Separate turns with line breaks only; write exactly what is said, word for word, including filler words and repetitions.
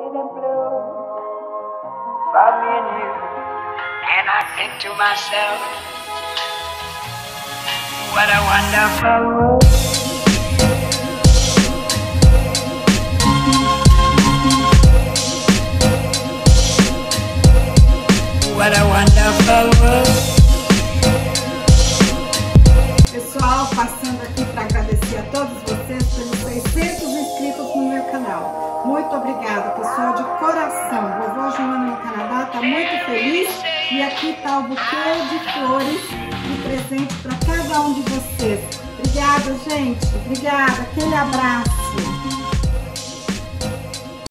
red and blue for me and you. And I think to myself, what a wonderful world. What a wonderful world.
Pessoal, passando aqui para agradecer a todos vocês pelos seiscentos inscritos no meu canal. Muito obrigada, pessoal, de coração. Vovó Joana no Canadá está muito feliz e aqui está o buquê de flores de presente para cada um de vocês. Obrigada, gente. Obrigada. Aquele abraço.